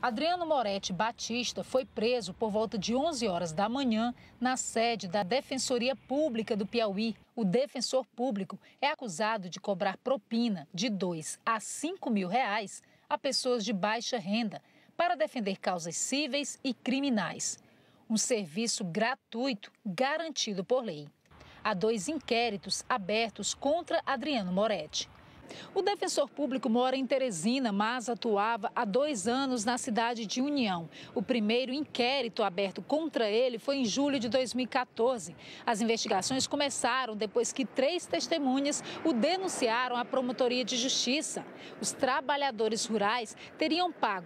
Adriano Moretti Batista foi preso por volta de 11 horas da manhã na sede da Defensoria Pública do Piauí. O defensor público é acusado de cobrar propina de R$2 a R$5.000 a pessoas de baixa renda para defender causas cíveis e criminais. Um serviço gratuito garantido por lei. Há 2 inquéritos abertos contra Adriano Moretti. O defensor público mora em Teresina, mas atuava há 2 anos na cidade de União. O primeiro inquérito aberto contra ele foi em julho de 2014. As investigações começaram depois que 3 testemunhas o denunciaram à Promotoria de Justiça. Os trabalhadores rurais teriam pago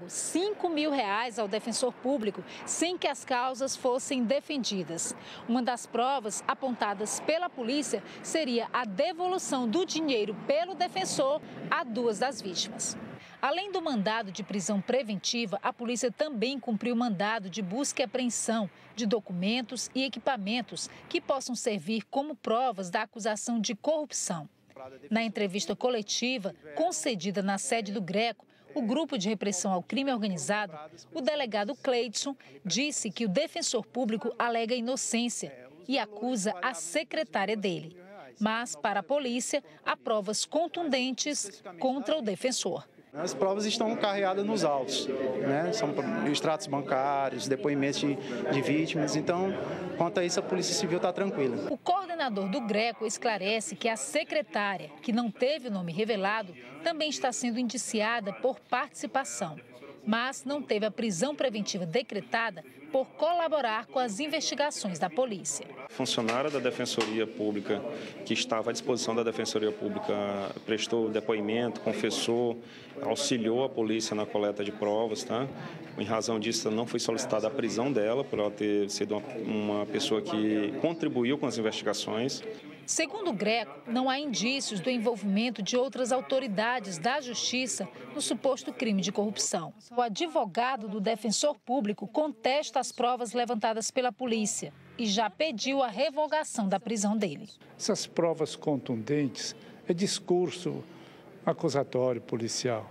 R$5.000 ao defensor público sem que as causas fossem defendidas. Uma das provas apontadas pela polícia seria a devolução do dinheiro pelo defensor a 2 das vítimas. Além do mandado de prisão preventiva, a polícia também cumpriu mandado de busca e apreensão de documentos e equipamentos que possam servir como provas da acusação de corrupção. Na entrevista coletiva concedida na sede do Greco, o Grupo de Repressão ao Crime Organizado, o delegado Cleidson disse que o defensor público alega inocência e acusa a secretária dele. Mas, para a polícia, há provas contundentes contra o defensor. As provas estão carregadas nos autos, né? São extratos bancários, depoimentos de vítimas. Então, quanto a isso, a Polícia Civil está tranquila. O coordenador do Greco esclarece que a secretária, que não teve o nome revelado, também está sendo indiciada por participação, mas não teve a prisão preventiva decretada por colaborar com as investigações da polícia. Funcionária da Defensoria Pública, que estava à disposição da Defensoria Pública, prestou depoimento, confessou, auxiliou a polícia na coleta de provas, tá? Em razão disso, não foi solicitada a prisão dela, por ela ter sido uma pessoa que contribuiu com as investigações. Segundo o Greco, não há indícios do envolvimento de outras autoridades da Justiça no suposto crime de corrupção. O advogado do defensor público contesta as provas levantadas pela polícia e já pediu a revogação da prisão dele. Essas provas contundentes é discurso acusatório policial.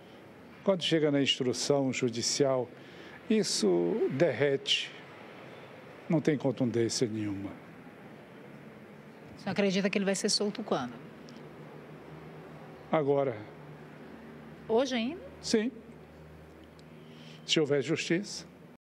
Quando chega na instrução judicial, isso derrete, não tem contundência nenhuma. Você acredita que ele vai ser solto quando? Agora. Hoje ainda? Sim. Se houver justiça.